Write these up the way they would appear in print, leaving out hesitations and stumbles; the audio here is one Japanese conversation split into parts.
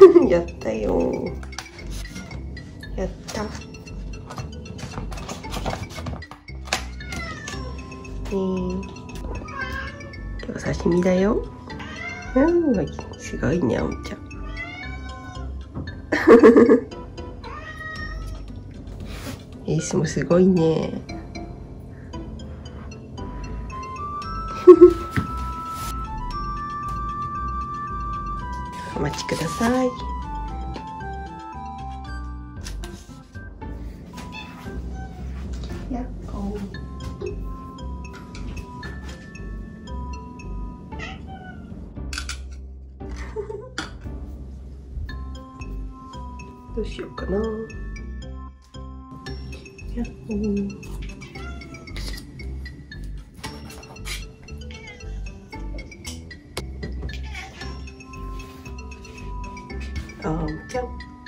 やったよ。やった。今日刺身だよ。すごいね、おんちゃん。エースもすごいね。お待ちください。やっほー。どうしようかな。やっほー。あんちゃん。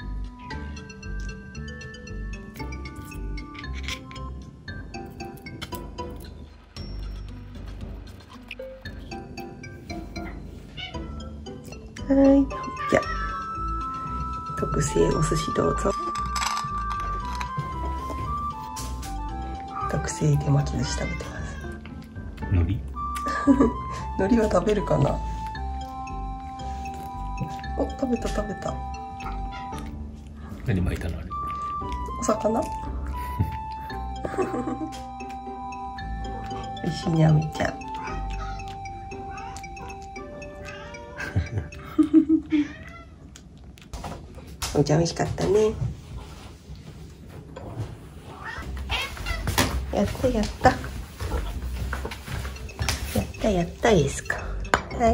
はい、じゃあ特製お寿司どうぞ。特製手巻き寿司食べてます。 海苔海苔は食べるかな。お、食べた食べた。 何巻いたのあれ。 お魚。美味しいね、あみちゃん。おんちゃん美味しかったね。やったやった。やったやったですか。はい。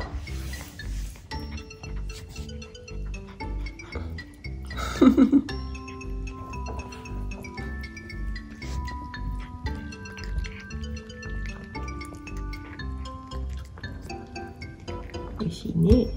美味しいね。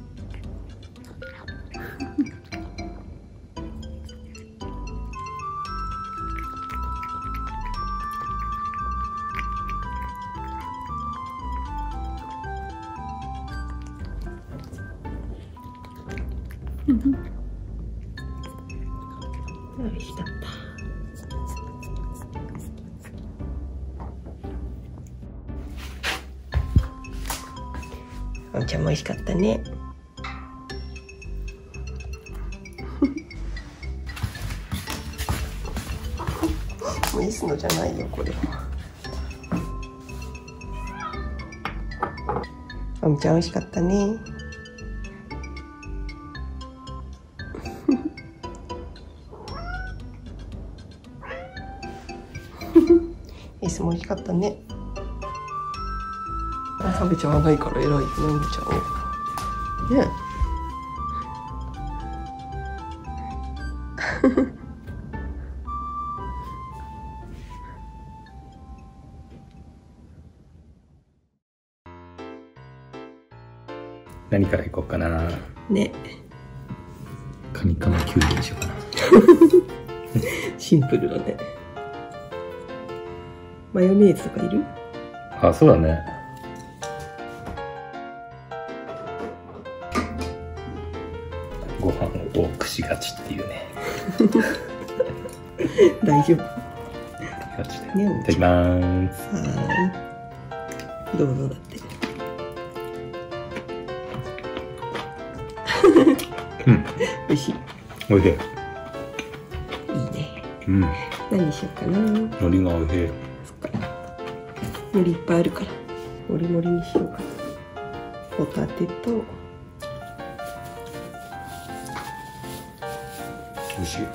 美味しかった。おんちゃんも美味しかったね。もういすのじゃないよ、これ。おんちゃん美味しかったね。エースも美味しかったね。食べちゃわないから偉いよね、おんちゃん。ね。 何からいこうかな。 ね。 カニカマキュウリにしようかな。 シンプルだね。マヨネーズとかいる？ あ、そうだね。ご飯を多くしがちっていうね。 大丈夫。 ガチで。いただきまーす。 はい。どうぞだって。 うん。 美味しい。 おいしい。いいね。 うん。 何にしようかな。 海苔がおいしい。 そっか。海苔いっぱいあるから。もりもりにしようかな。ホタテと。 美味しい。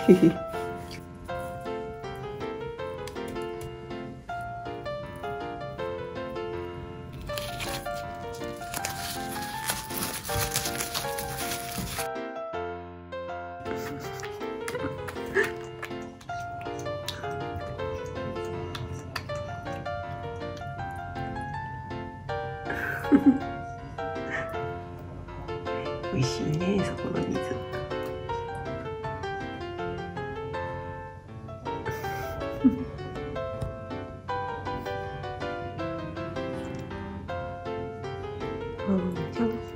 美味しいね、そこの水。じゃん。